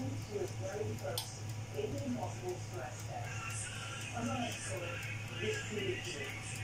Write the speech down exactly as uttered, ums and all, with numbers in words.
welcome to your very first Mission Impossible stress test. I'm not excellent, this truly is.